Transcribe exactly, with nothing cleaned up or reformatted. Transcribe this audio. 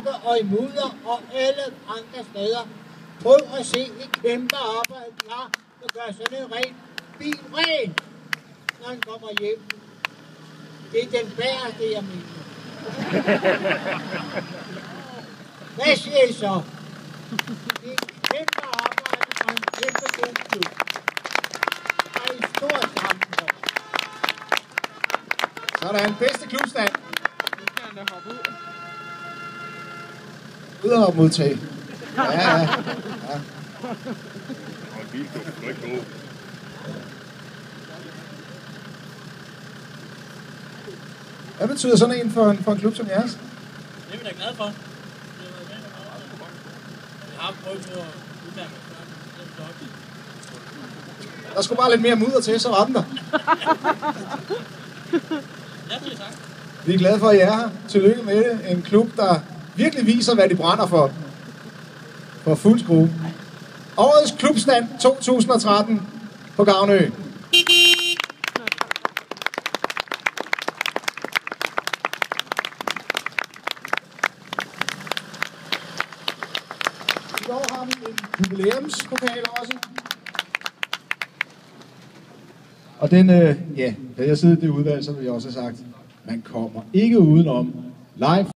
mørke og i mudder og alle andre steder. Prøv at se et kæmpe arbejde, de har, der gør sådan en ren bil ren, når han kommer hjem. Det er den bæreste, jeg mener. Hvad siger I så? Det er et kæmpe arbejde og en kæmpe god klub. Og en stor sammenhold. Så er der en bedste klubstand. Nu skal han da hoppe ud. Ud og modtage. Ja, ja. Ja. Og en bil kan ikke gå. Hvad betyder sådan en for en, for en klub som jeres? Det er vi da glade for. Det har været prøvet på at udmærke os. Der skulle bare lidt mere mudder til, så var den der. Ja, det er tak. Vi er glade for, at I er her. Tillykke med det. En klub, der virkelig viser, hvad de brænder for. For fuld skrue. Årets klubstand to tusind og tretten på Gavnø. I år har vi en jubilæumspokal også. Og den, øh, ja, da jeg sidder i det udvalg, så vil jeg også have sagt, man kommer ikke udenom live.